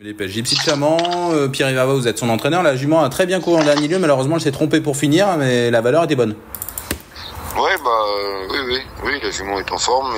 Les pêches Gypsy de Chaman, Pierre Ivava, vous êtes son entraîneur. La jument a très bien couru en dernier lieu. Malheureusement, elle s'est trompée pour finir, mais la valeur était bonne. Ouais, oui, la jument est en forme.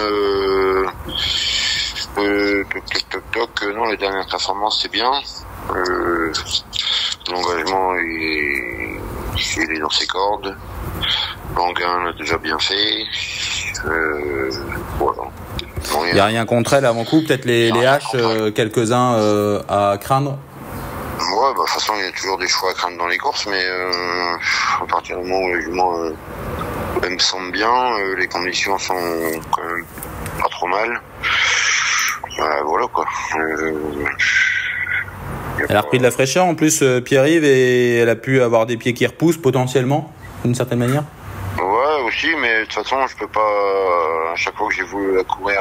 Non, la dernière performance, c'est bien. L'engagement, il est dans ses cordes. L'engain l'a déjà bien fait. Voilà. Il n'y a rien contre elle avant coup, peut-être les haches, quelques-uns à craindre. Ouais, de toute façon, il y a toujours des choix à craindre dans les courses, mais à partir du moment où les juments elle me semble bien, les conditions sont quand même pas trop mal. Voilà quoi. Elle a repris de la fraîcheur en plus, Pierre-Yves, et elle a pu avoir des pieds qui repoussent potentiellement, d'une certaine manière. Ouais, aussi, mais de toute façon, je peux pas. À chaque fois que j'ai voulu la courir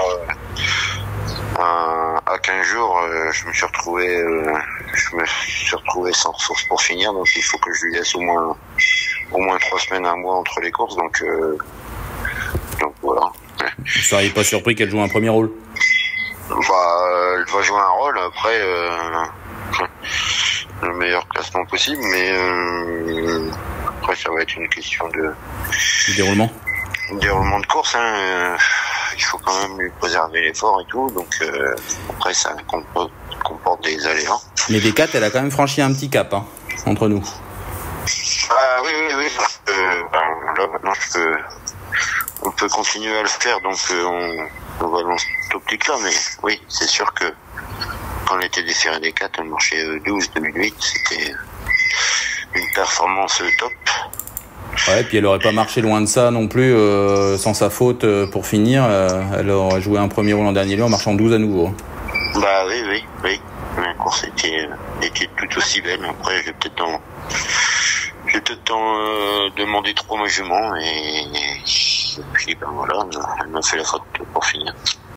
à 15 jours, je me suis retrouvé sans ressources pour finir, donc il faut que je lui laisse au moins 3 semaines, un mois entre les courses, donc voilà. Vous seriez pas surpris qu'elle joue un premier rôle? Elle va jouer un rôle après le meilleur classement possible, mais après ça va être une question de déroulement de course, hein. Il faut quand même lui préserver l'effort et tout, donc après ça comporte des aléas. Mais des 4, elle a quand même franchi un petit cap, hein, entre nous. Oui. Là maintenant on peut continuer à le faire, donc on va dans cette optique-là, mais oui, c'est sûr que quand elle était déférée des 4, elle marchait 12 2008, c'était une performance top. Ouais, puis elle aurait pas marché loin de ça non plus, sans sa faute pour finir. Elle aurait joué un premier rôle en dernier lieu en marchant 12 à nouveau. Oui. La course était tout aussi belle. Après, j'ai peut-être demandé trop à ma jument et puis voilà, elle m'a fait la faute pour finir.